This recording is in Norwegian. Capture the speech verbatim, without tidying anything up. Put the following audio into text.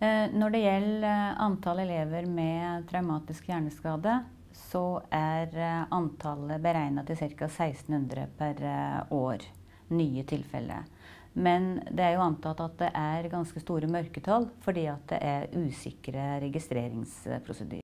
Når det gjelder antall elever med traumatisk hjerneskade, så er antallet beregnet til ca. seksten hundre per år, nye tilfeller. Men det er jo antatt at det er ganske store mørketall, fordi at det er usikre registreringsprosedyrer.